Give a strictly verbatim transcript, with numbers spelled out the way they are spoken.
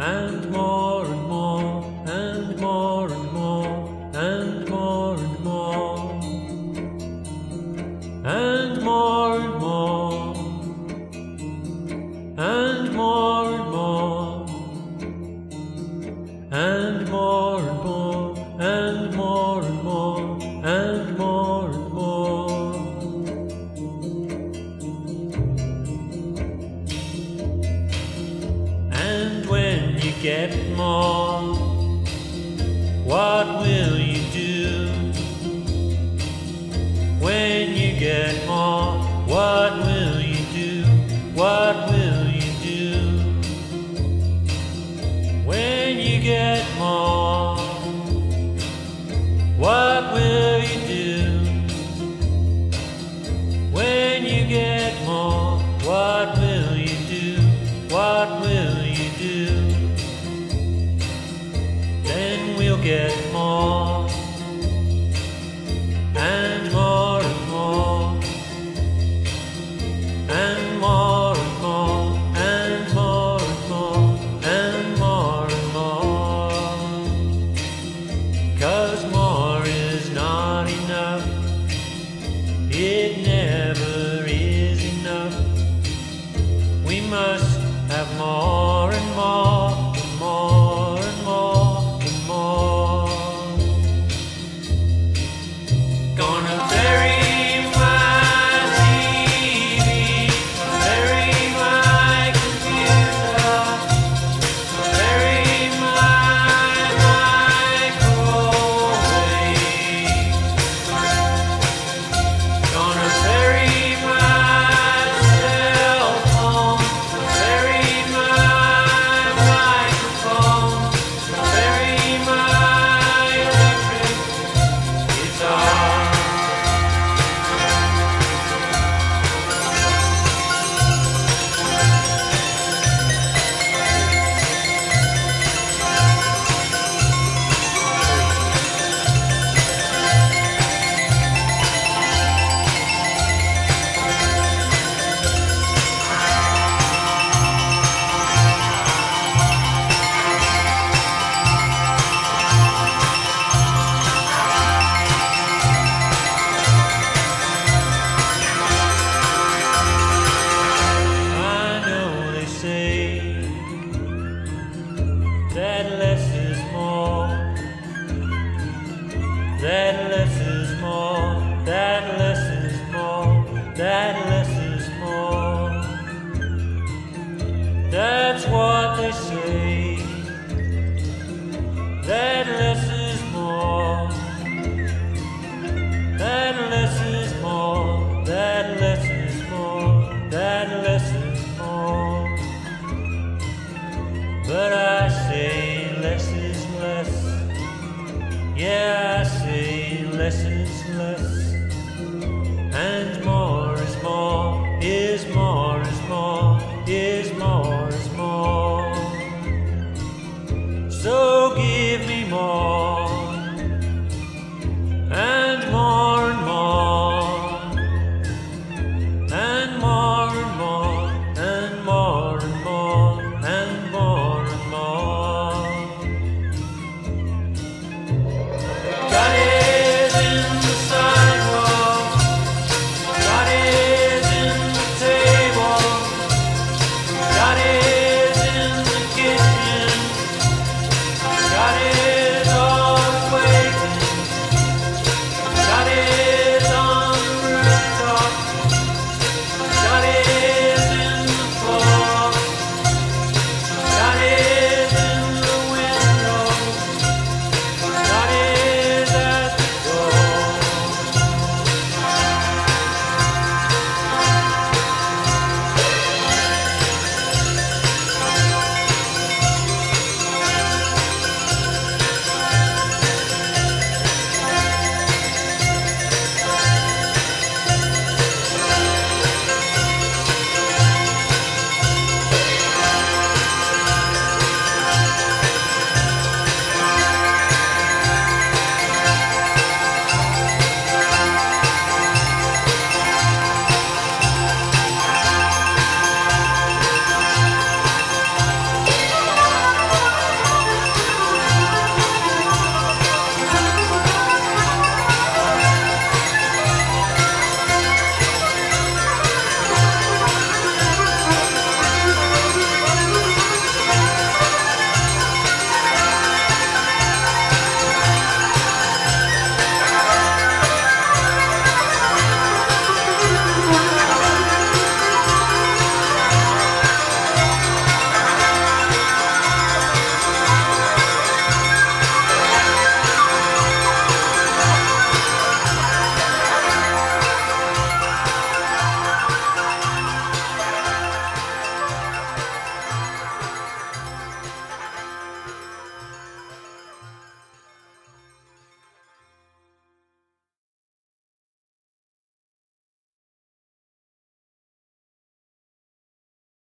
and more and more, and more and more, and more and more, and more and more, and more and more, and more and more, and more and more, and more and more. And when you get more, what will you do? When you get more, what will you do? What will you do? When you get more, what will you do? When you get more, what will you do? What will you do? Then we'll get more, and more and more, and more and more, and more and more, and more and more. 'Cause more is not enough, it never is enough. We must have more and more, and more and more, and more. Gonna bury my T V, bury my computer, bury my microwave. Gonna bury my cell phone, bury my microphone, bury my electric guitar. I know they say that less is more, that less is more, that less is more, that less is more. That's what they say, that less is more, that less is more, that less is more, that less is more. But I say less is less, yeah, I say less is less.